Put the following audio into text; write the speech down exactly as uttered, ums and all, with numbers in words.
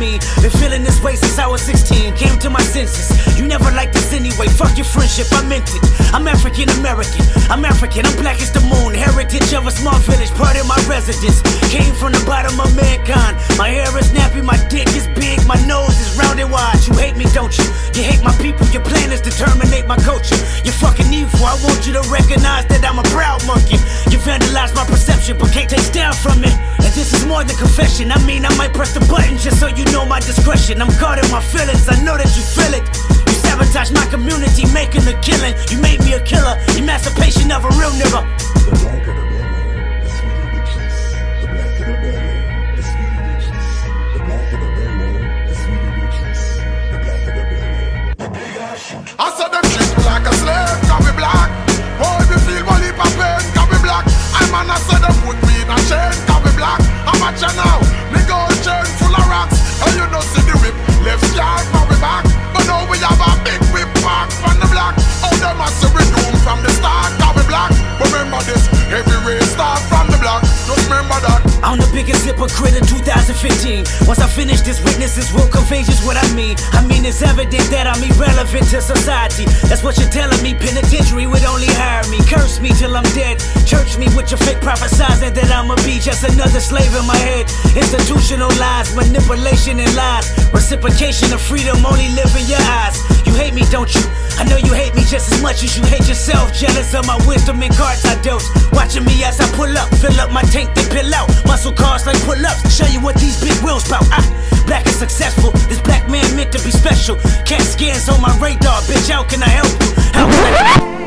me. Been feeling this way since I was sixteen, came to my senses. You never liked this anyway, fuck your friendship, I meant it. I'm African American, I'm African, I'm black as the moon. Heritage of a small village, part of my residence. Came from the bottom of mankind. My hair is nappy, my dick is big, my nose is round and wide. You hate me, don't you? You hate my people, your plan is to terminate my culture. You're fucking evil, I want you to recognize that I'm a proud monkey. You vandalized my perception, but can't take down from it. And this is more than confession, I mean I might press the button just so you know my discretion. I'm caught in my feelings, I know that you feel it. You sabotage my community, making a killing. You made me a killer, emancipation of a real nigga. The black of the belly, the sweeter the cheese. The black of the belly, the sweeter the cheese. The black of the belly, the sweeter the cheese. The black of the belly, the big ass shit. I said them treat me like a slave, cause we black. Boy, we feel one heap of pain, cause we black. I man, I said them put me in a chain, cause we black. I'm at you now, me gold chain full of rocks. And you don't see the whip, left yard, but we back. But now we have a big whip back from the black. Oh, them a say we doomed from the start, cause we black. But remember this, every race start from the block. Just remember that. I'm the biggest hypocrite in two thousand fifteen. Once I finish this, witnesses will convey just what I mean. I mean it's evident that I'm irrelevant to society. That's what you're telling me, penitentiary would only hire me. Curse me till I'm dead, church me with your fake prophesizing that I'ma be just another slave in my head. Institutional lies, manipulation and lies. Reciprocation of freedom only live in your eyes. You hate me, don't you? I know you hate me just as much as you hate yourself. Jealous of my wisdom and cards I dealt. Watching me as I pull up, fill up my tank, then pill out. Muscle cars like pull-ups, show you what these big wheels bout. I, black and successful, this black man meant to be special. Cat scans on my radar, bitch, how can I help you? How can I